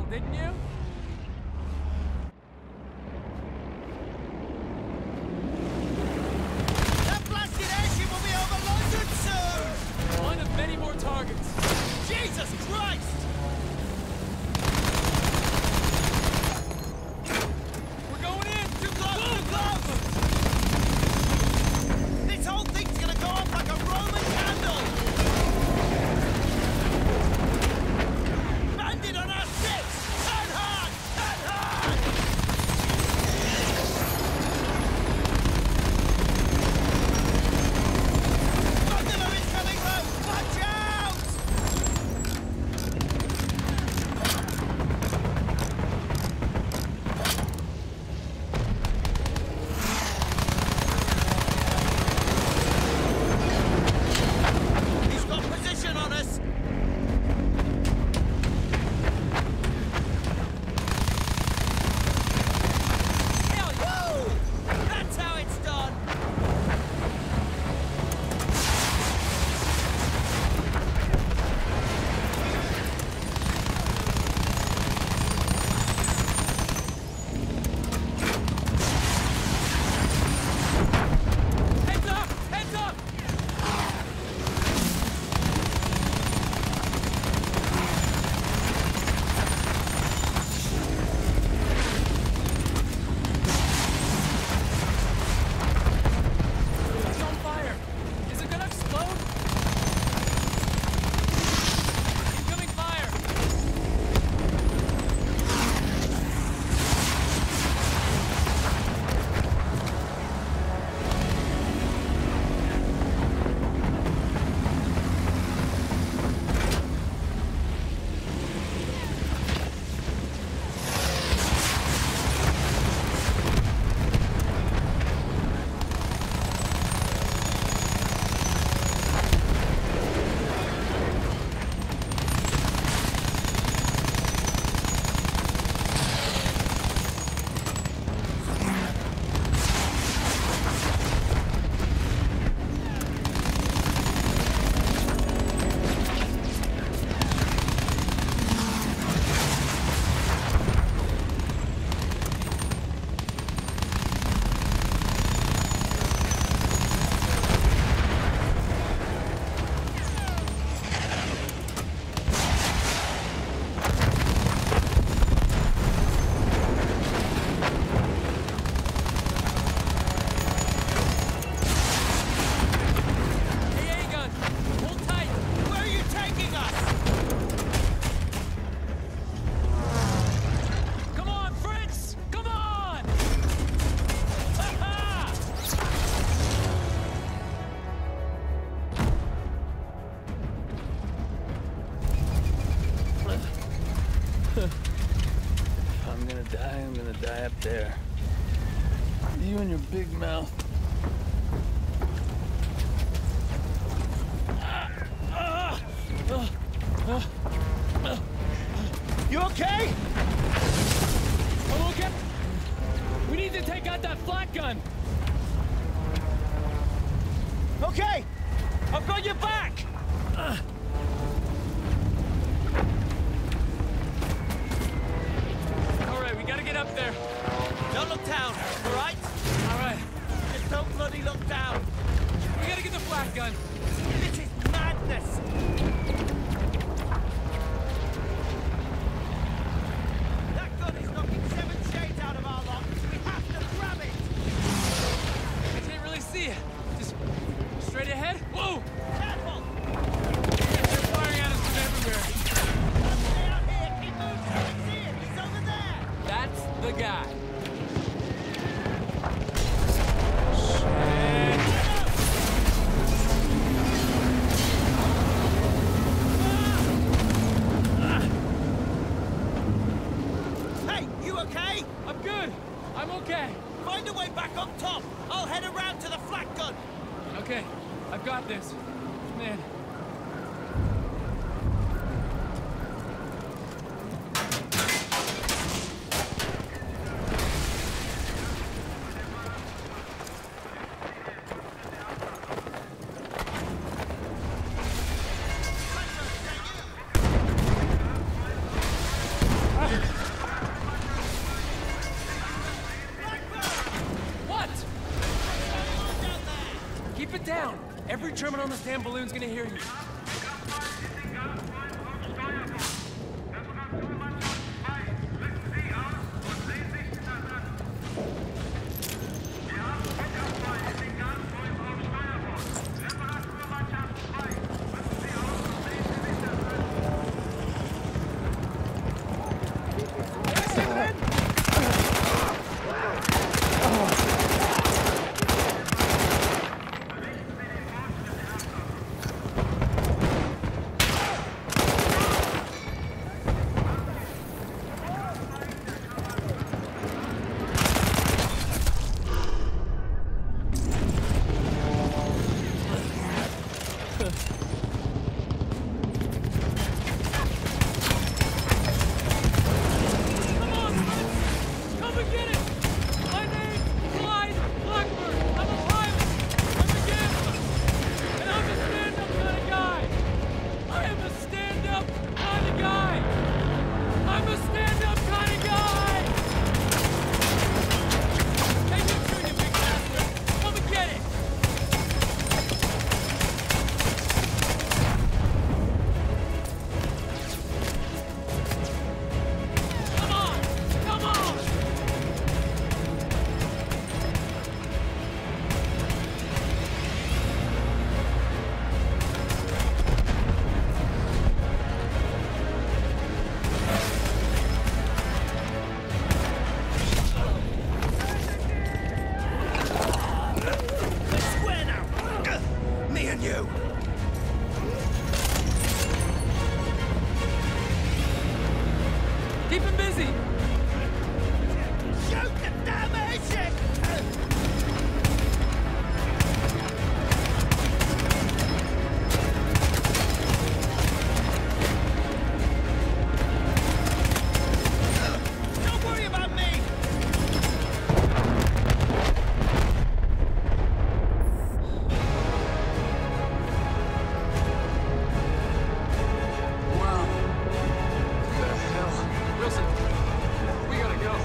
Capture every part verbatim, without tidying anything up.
didn't you? That blasted airship will be over London soon! One of many more targets. Jesus Christ! We're going in! Too close, too close! This whole thing's gonna go off like a Roman candle! Bandit on our six! Turn hard! Turn hard! Artillery's coming low! Watch out! He's got position on us! Hell yeah! Woo! That's how it's done! Heads up! Heads up! It's on fire! Is it gonna explode? Incoming fire! A A gun! Hold tight! Where are you taking us? Come on, Fritz! Come on! Ha-ha! If I'm gonna die, I'm gonna die up there. You and your big mouth. You okay? I'm okay! We need to take out that flat gun! Okay! I've got your back! Alright, we gotta get up there. Don't look down, alright? Alright, Just don't bloody look down! we gotta get the flat gun. This is madness! That gun is knocking seven shades out of our lot! We have to grab it! I can't really see it. Just straight ahead. Whoa! Careful! They're firing at us from everywhere. Stay out here! Keep moving! I can see it! He's over there! That's the guy. Hey, you okay? I'm good. I'm okay. Find a way back up top! I'll head around to the flat gun! Okay, I've got this. Man. German on this damn balloon's gonna hear you. Keep him busy! Shoot the damn airship! Don't worry about me! Wow. What the hell? Wilson, we gotta go.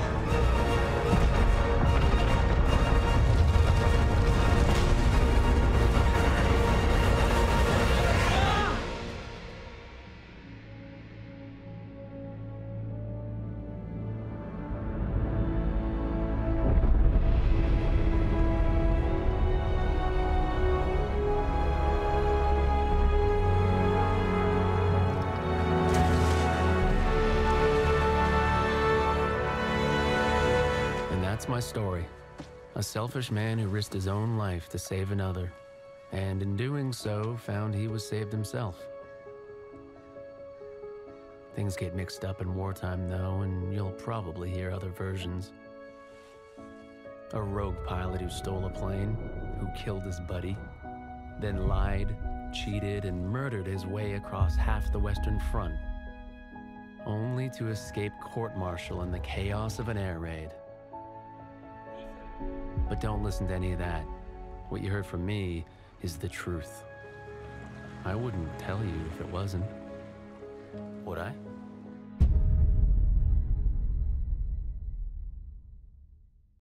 And that's my story. A selfish man who risked his own life to save another, and in doing so, found he was saved himself. Things get mixed up in wartime, though, and you'll probably hear other versions. A rogue pilot who stole a plane, who killed his buddy, then lied, cheated, and murdered his way across half the Western Front, only to escape court-martial in the chaos of an air raid. But don't listen to any of that. What you heard from me is the truth. I wouldn't tell you if it wasn't. Would I?